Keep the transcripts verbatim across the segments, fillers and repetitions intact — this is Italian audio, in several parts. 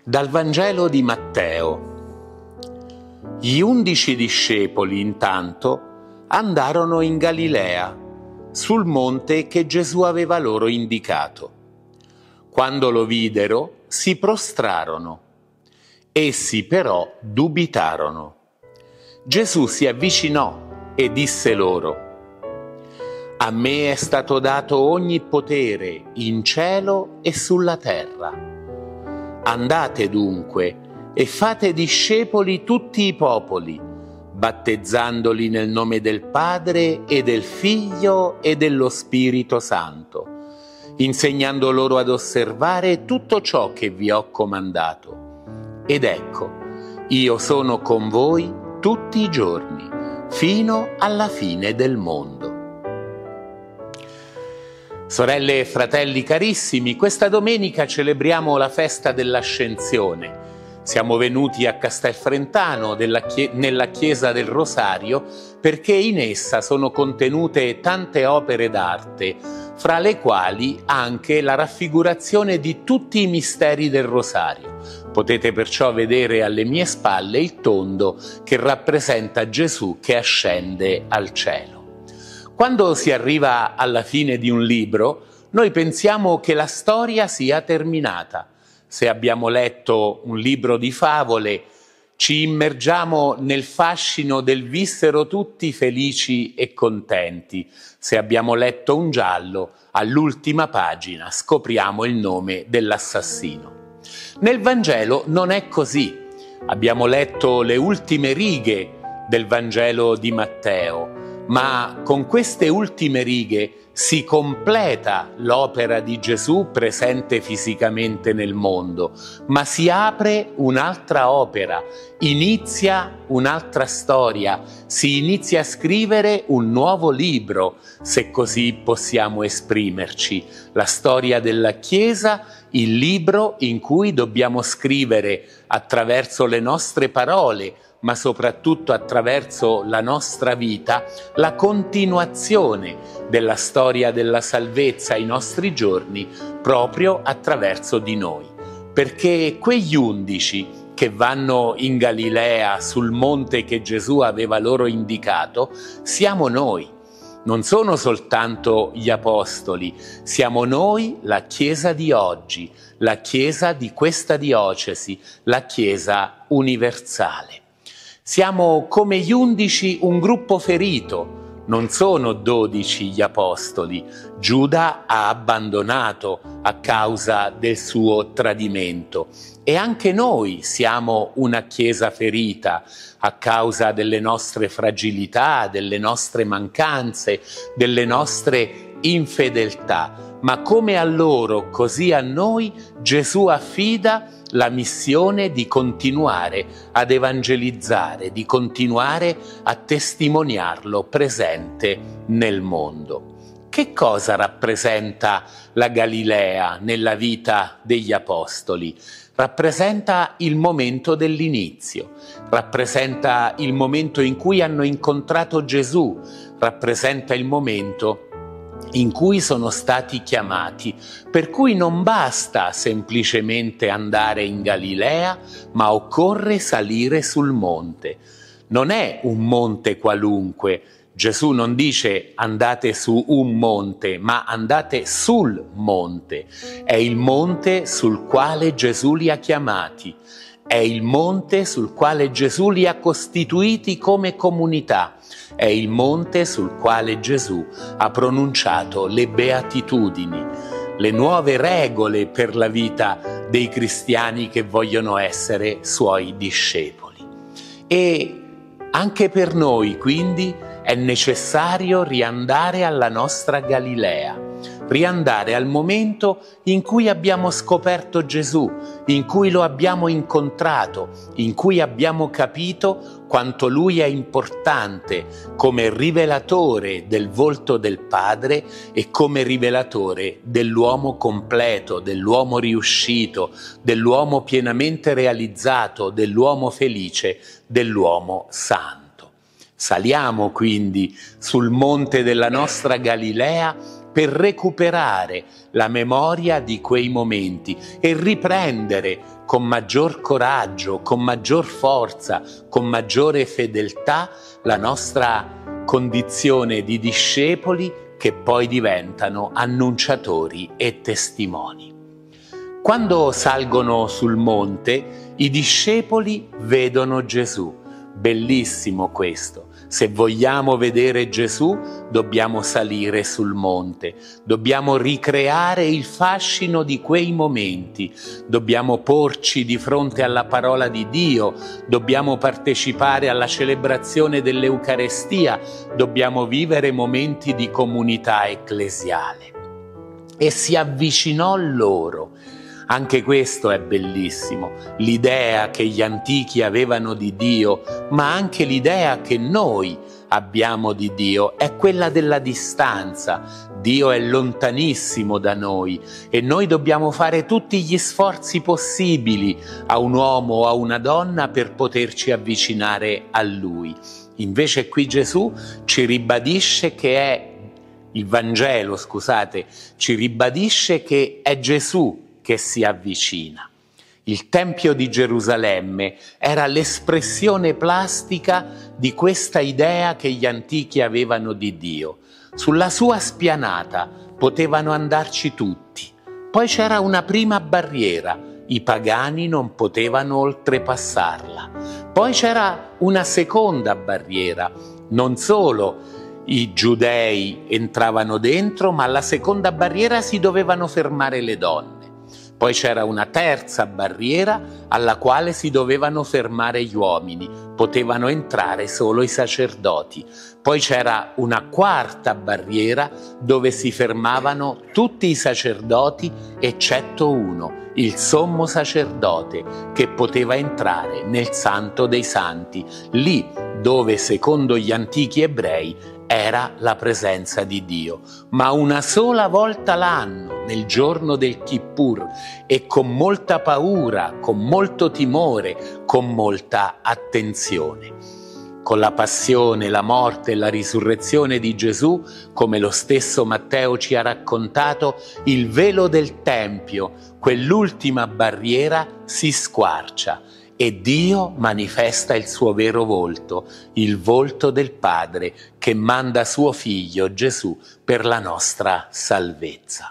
Dal Vangelo di Matteo. Gli undici discepoli, intanto, andarono in Galilea, sul monte che Gesù aveva loro indicato. Quando lo videro, si prostrarono. Essi però dubitarono. Gesù si avvicinò e disse loro: «A me è stato dato ogni potere in cielo e sulla terra. Andate dunque e fate discepoli tutti i popoli, battezzandoli nel nome del Padre e del Figlio e dello Spirito Santo, insegnando loro ad osservare tutto ciò che vi ho comandato. Ed ecco, io sono con voi tutti i giorni, fino alla fine del mondo». Sorelle e fratelli carissimi, questa domenica celebriamo la festa dell'Ascensione. Siamo venuti a Castelfrentano della chie- nella chiesa del Rosario perché in essa sono contenute tante opere d'arte, fra le quali anche la raffigurazione di tutti i misteri del Rosario. Potete perciò vedere alle mie spalle il tondo che rappresenta Gesù che ascende al cielo. Quando si arriva alla fine di un libro, noi pensiamo che la storia sia terminata. Se abbiamo letto un libro di favole, ci immergiamo nel fascino del vissero tutti felici e contenti. Se abbiamo letto un giallo, all'ultima pagina scopriamo il nome dell'assassino. Nel Vangelo non è così. Abbiamo letto le ultime righe del Vangelo di Matteo, ma con queste ultime righe si completa l'opera di Gesù presente fisicamente nel mondo, ma si apre un'altra opera, inizia un'altra storia, si inizia a scrivere un nuovo libro, se così possiamo esprimerci, la storia della Chiesa, il libro in cui dobbiamo scrivere attraverso le nostre parole, ma soprattutto attraverso la nostra vita, la continuazione della storia della salvezza ai nostri giorni proprio attraverso di noi. Perché quegli undici che vanno in Galilea sul monte che Gesù aveva loro indicato, siamo noi. Non sono soltanto gli apostoli, siamo noi la Chiesa di oggi, la Chiesa di questa diocesi, la Chiesa universale. Siamo come gli undici un gruppo ferito, non sono dodici gli apostoli. Giuda ha abbandonato a causa del suo tradimento e anche noi siamo una Chiesa ferita a causa delle nostre fragilità, delle nostre mancanze, delle nostre infedeltà. Ma come a loro, così a noi Gesù affida la missione di continuare ad evangelizzare, di continuare a testimoniarlo presente nel mondo. Che cosa rappresenta la Galilea nella vita degli apostoli? Rappresenta il momento dell'inizio, rappresenta il momento in cui hanno incontrato Gesù, rappresenta il momento in cui sono stati chiamati, per cui non basta semplicemente andare in Galilea, ma occorre salire sul monte. Non è un monte qualunque. Gesù non dice andate su un monte, ma andate sul monte. È il monte sul quale Gesù li ha chiamati. È il monte sul quale Gesù li ha costituiti come comunità. È il monte sul quale Gesù ha pronunciato le beatitudini, le nuove regole per la vita dei cristiani che vogliono essere suoi discepoli. E anche per noi, quindi, è necessario riandare alla nostra Galilea, riandare al momento in cui abbiamo scoperto Gesù, in cui lo abbiamo incontrato, in cui abbiamo capito quanto Lui è importante come rivelatore del volto del Padre e come rivelatore dell'uomo completo, dell'uomo riuscito, dell'uomo pienamente realizzato, dell'uomo felice, dell'uomo santo. Saliamo quindi sul monte della nostra Galilea per recuperare la memoria di quei momenti e riprendere con maggior coraggio, con maggior forza, con maggiore fedeltà la nostra condizione di discepoli che poi diventano annunciatori e testimoni. Quando salgono sul monte, i discepoli vedono Gesù. Bellissimo questo. Se vogliamo vedere Gesù, dobbiamo salire sul monte, dobbiamo ricreare il fascino di quei momenti, dobbiamo porci di fronte alla parola di Dio, dobbiamo partecipare alla celebrazione dell'Eucarestia, dobbiamo vivere momenti di comunità ecclesiale. E si avvicinò loro. Anche questo è bellissimo, l'idea che gli antichi avevano di Dio, ma anche l'idea che noi abbiamo di Dio è quella della distanza. Dio è lontanissimo da noi e noi dobbiamo fare tutti gli sforzi possibili a un uomo o a una donna per poterci avvicinare a Lui. Invece qui Gesù ci ribadisce che è il Vangelo, scusate, ci ribadisce che è Gesù che si avvicina. Il Tempio di Gerusalemme era l'espressione plastica di questa idea che gli antichi avevano di Dio. Sulla sua spianata potevano andarci tutti. Poi c'era una prima barriera, i pagani non potevano oltrepassarla. Poi c'era una seconda barriera, non solo i giudei entravano dentro, ma alla seconda barriera si dovevano fermare le donne. Poi c'era una terza barriera alla quale si dovevano fermare gli uomini, potevano entrare solo i sacerdoti. Poi c'era una quarta barriera dove si fermavano tutti i sacerdoti eccetto uno, il sommo sacerdote, che poteva entrare nel Santo dei Santi, lì dove secondo gli antichi ebrei era la presenza di Dio, ma una sola volta l'anno, nel giorno del Kippur, e con molta paura, con molto timore, con molta attenzione. Con la passione, la morte e la risurrezione di Gesù, come lo stesso Matteo ci ha raccontato, il velo del Tempio, quell'ultima barriera, si squarcia e Dio manifesta il suo vero volto, il volto del Padre che manda suo Figlio Gesù per la nostra salvezza.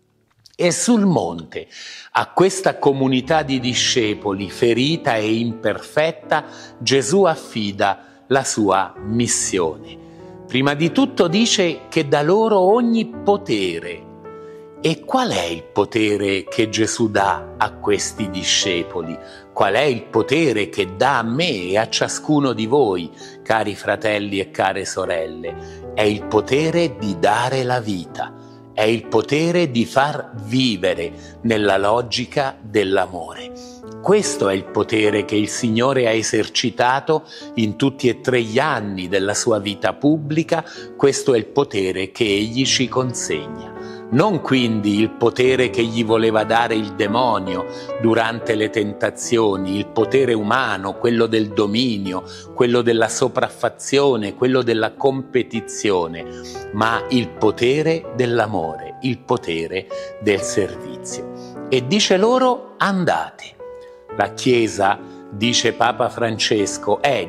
E sul monte, a questa comunità di discepoli ferita e imperfetta, Gesù affida la sua missione. Prima di tutto dice che dà loro ogni potere. E qual è il potere che Gesù dà a questi discepoli? Qual è il potere che dà a me e a ciascuno di voi, cari fratelli e care sorelle? È il potere di dare la vita, è il potere di far vivere nella logica dell'amore. Questo è il potere che il Signore ha esercitato in tutti e tre gli anni della sua vita pubblica, questo è il potere che Egli ci consegna. Non quindi il potere che gli voleva dare il demonio durante le tentazioni, il potere umano, quello del dominio, quello della sopraffazione, quello della competizione, ma il potere dell'amore, il potere del servizio. E dice loro: andate. La Chiesa, dice Papa Francesco, è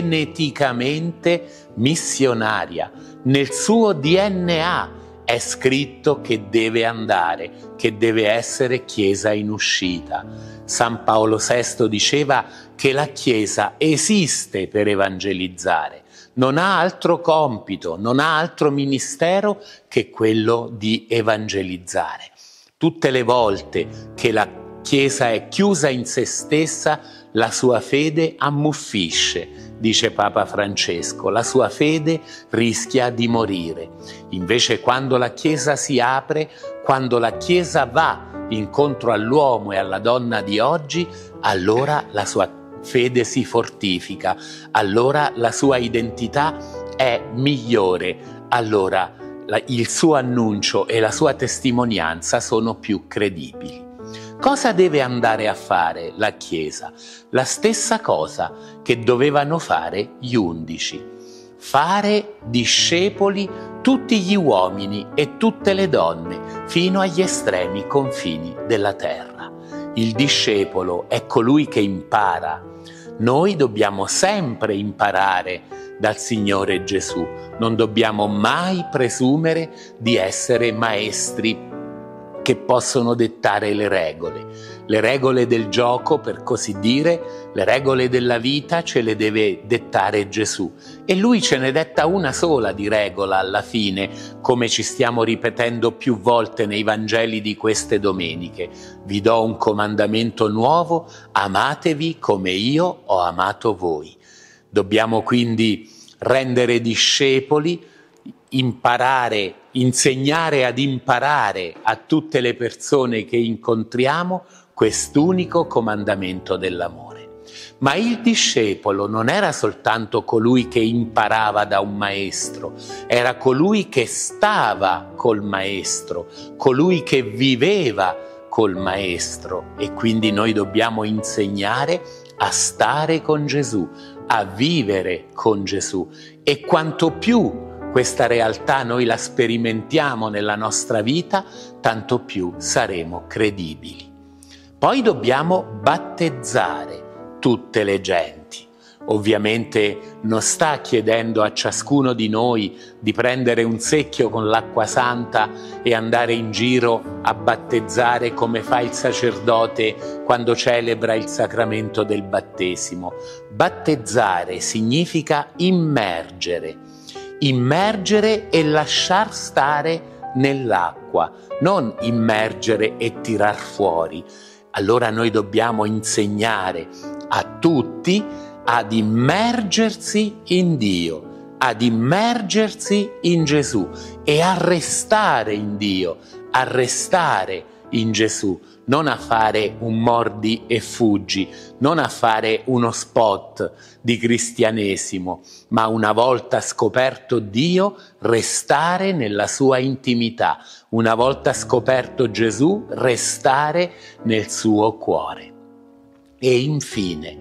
geneticamente missionaria, nel suo D N A è scritto che deve andare, che deve essere Chiesa in uscita. San Paolo sesto diceva che la Chiesa esiste per evangelizzare, non ha altro compito, non ha altro ministero che quello di evangelizzare. Tutte le volte che la Chiesa è chiusa in se stessa, la sua fede ammuffisce, dice Papa Francesco, la sua fede rischia di morire. Invece quando la Chiesa si apre, quando la Chiesa va incontro all'uomo e alla donna di oggi, allora la sua fede si fortifica, allora la sua identità è migliore, allora la, il suo annuncio e la sua testimonianza sono più credibili. Cosa deve andare a fare la Chiesa? La stessa cosa che dovevano fare gli undici: fare discepoli tutti gli uomini e tutte le donne fino agli estremi confini della terra. Il discepolo è colui che impara. Noi dobbiamo sempre imparare dal Signore Gesù. Non dobbiamo mai presumere di essere maestri che possono dettare le regole. Le regole del gioco, per così dire, le regole della vita ce le deve dettare Gesù. E Lui ce ne detta una sola di regola alla fine, come ci stiamo ripetendo più volte nei Vangeli di queste domeniche. Vi do un comandamento nuovo, amatevi come io ho amato voi. Dobbiamo quindi rendere discepoli, imparare, insegnare ad imparare a tutte le persone che incontriamo quest'unico comandamento dell'amore. Ma il discepolo non era soltanto colui che imparava da un maestro, era colui che stava col maestro, colui che viveva col maestro, e quindi noi dobbiamo insegnare a stare con Gesù, a vivere con Gesù. E quanto più questa realtà noi la sperimentiamo nella nostra vita, tanto più saremo credibili. Poi dobbiamo battezzare tutte le genti. Ovviamente non sta chiedendo a ciascuno di noi di prendere un secchio con l'acqua santa e andare in giro a battezzare come fa il sacerdote quando celebra il sacramento del battesimo. Battezzare significa immergere. Immergere e lasciar stare nell'acqua, non immergere e tirar fuori. Allora noi dobbiamo insegnare a tutti ad immergersi in Dio, ad immergersi in Gesù e a restare in Dio, a restare in Gesù, non a fare un mordi e fuggi, non a fare uno spot di cristianesimo, ma una volta scoperto Dio, restare nella sua intimità, una volta scoperto Gesù, restare nel suo cuore. E infine,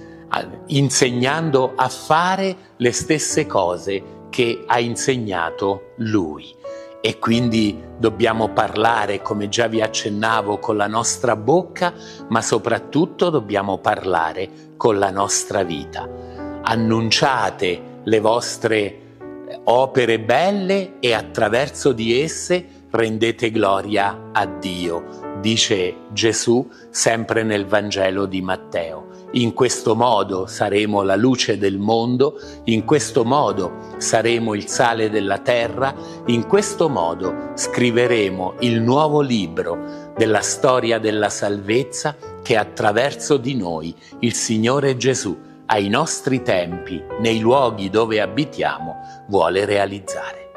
insegnando a fare le stesse cose che ha insegnato Lui. E quindi dobbiamo parlare, come già vi accennavo, con la nostra bocca, ma soprattutto dobbiamo parlare con la nostra vita. Annunciate le vostre opere belle e attraverso di esse rendete gloria a Dio, dice Gesù sempre nel Vangelo di Matteo. In questo modo saremo la luce del mondo, in questo modo saremo il sale della terra, in questo modo scriveremo il nuovo libro della storia della salvezza che attraverso di noi il Signore Gesù, ai nostri tempi, nei luoghi dove abitiamo, vuole realizzare.